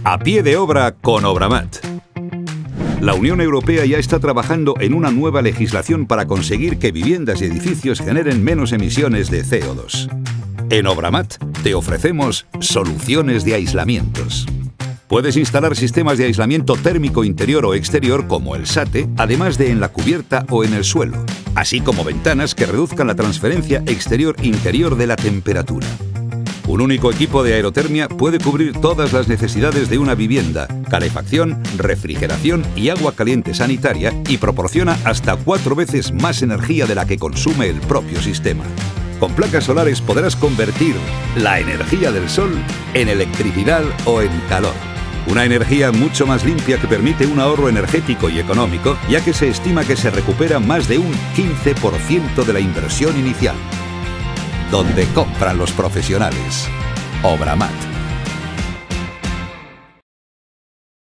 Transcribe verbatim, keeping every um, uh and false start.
A pie de obra con Obramat. La Unión Europea ya está trabajando en una nueva legislación para conseguir que viviendas y edificios generen menos emisiones de C O dos. En Obramat te ofrecemos soluciones de aislamientos. Puedes instalar sistemas de aislamiento térmico interior o exterior como el SATE, además de en la cubierta o en el suelo, así como ventanas que reduzcan la transferencia exterior-interior de la temperatura. Un único equipo de aerotermia puede cubrir todas las necesidades de una vivienda, calefacción, refrigeración y agua caliente sanitaria, y proporciona hasta cuatro veces más energía de la que consume el propio sistema. Con placas solares podrás convertir la energía del sol en electricidad o en calor. Una energía mucho más limpia que permite un ahorro energético y económico, ya que se estima que se recupera más de un quince por ciento de la inversión inicial. Donde compran los profesionales. Obramat.